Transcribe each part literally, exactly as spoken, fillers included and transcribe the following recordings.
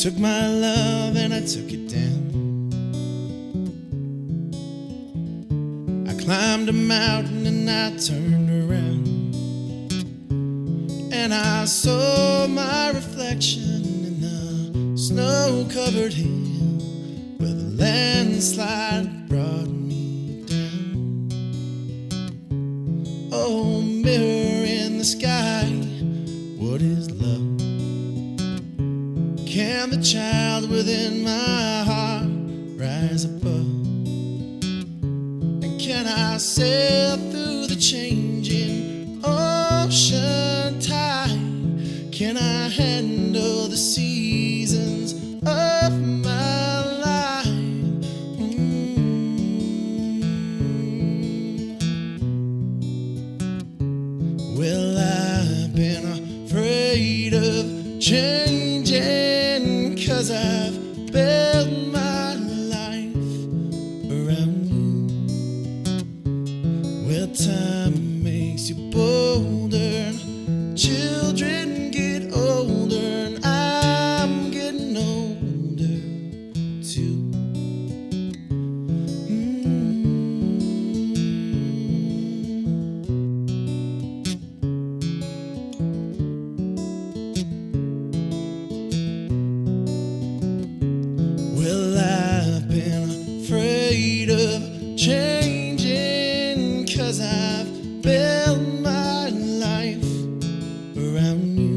took my love and I took it down. I climbed a mountain and I turned around, and I saw my reflection in the snow-covered hill where the landslide brought me down. Oh, mirror in the sky, what is love? Can the child within my heart rise above? And can I sail through the changing ocean tide? Can I handle the seasons of my life? Mm. Well, I've been afraid of changing, 'cause I've built my life around you. Well, time makes you bolder, children get older, and I'm getting older too. Well, I've been afraid of changing, 'cause I've built my life around you.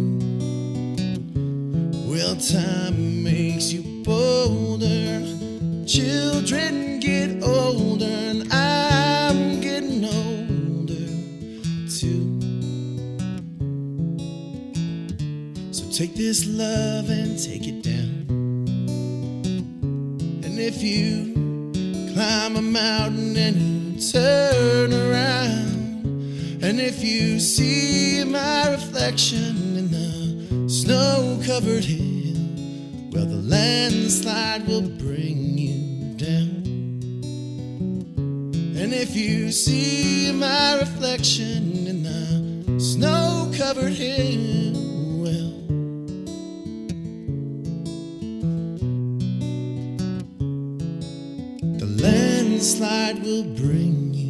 Well, time makes you bolder, children get older, and I'm getting older too. So take this love and take it down. And if you climb a mountain and you turn around, and if you see my reflection in the snow-covered hill, well, the landslide will bring you down. And if you see my reflection in the snow-covered hill, well, the landslide will bring you